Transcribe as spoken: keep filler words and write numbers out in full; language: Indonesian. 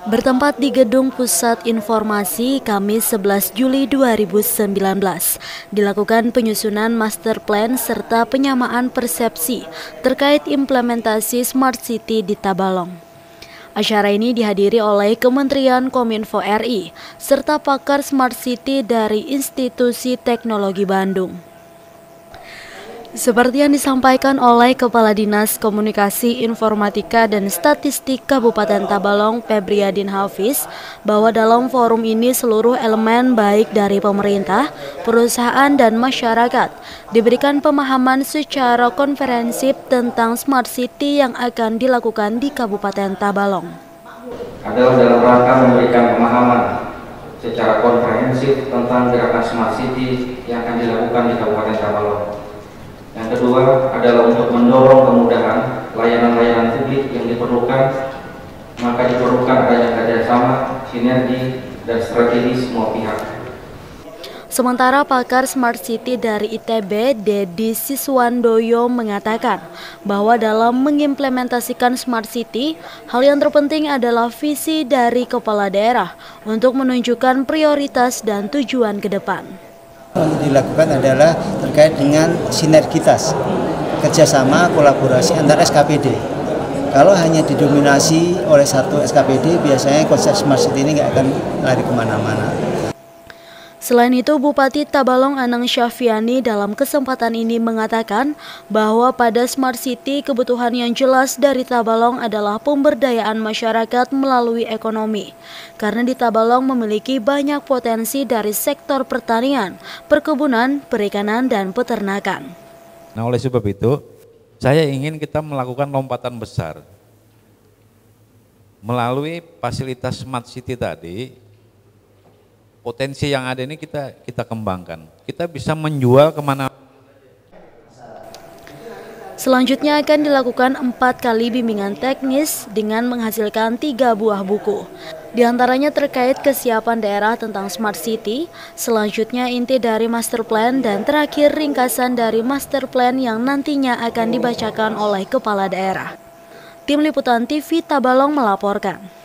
Bertempat di Gedung Pusat Informasi Kamis sebelas Juli dua ribu sembilan belas, dilakukan penyusunan master plan serta penyamaan persepsi terkait implementasi Smart City di Tabalong. Acara ini dihadiri oleh Kementerian Kominfo R I serta pakar Smart City dari Institusi Teknologi Bandung. Seperti yang disampaikan oleh Kepala Dinas Komunikasi Informatika dan Statistik Kabupaten Tabalong, Febriadin Hafiz, bahwa dalam forum ini seluruh elemen baik dari pemerintah, perusahaan, dan masyarakat diberikan pemahaman secara komprehensif tentang Smart City yang akan dilakukan di Kabupaten Tabalong. Adalah dalam rangka memberikan pemahaman secara komprehensif tentang gerakan Smart City yang akan dilakukan di Kabupaten Tabalong. Yang kedua adalah untuk mendorong kemudahan layanan-layanan publik yang diperlukan, maka diperlukan adanya kerjasama, sinergi, dan strategi semua pihak. Sementara pakar Smart City dari I T B, Dedi Siswandoyo, mengatakan bahwa dalam mengimplementasikan Smart City, hal yang terpenting adalah visi dari kepala daerah untuk menunjukkan prioritas dan tujuan ke depan. Untuk dilakukan adalah terkait dengan sinergitas, kerjasama, kolaborasi antar S K P D. Kalau hanya didominasi oleh satu S K P D, biasanya konsep Smart City ini nggak akan lari kemana-mana. Selain itu, Bupati Tabalong Anang Syafiani dalam kesempatan ini mengatakan bahwa pada Smart City kebutuhan yang jelas dari Tabalong adalah pemberdayaan masyarakat melalui ekonomi. Karena di Tabalong memiliki banyak potensi dari sektor pertanian, perkebunan, perikanan, dan peternakan. Nah, oleh sebab itu, saya ingin kita melakukan lompatan besar. Melalui fasilitas Smart City tadi, potensi yang ada ini kita kita kembangkan. Kita bisa menjual kemana. Selanjutnya akan dilakukan empat kali bimbingan teknis dengan menghasilkan tiga buah buku. Di antaranya terkait kesiapan daerah tentang Smart City, selanjutnya inti dari master plan, dan terakhir ringkasan dari master plan yang nantinya akan dibacakan oleh kepala daerah. Tim Liputan T V Tabalong melaporkan.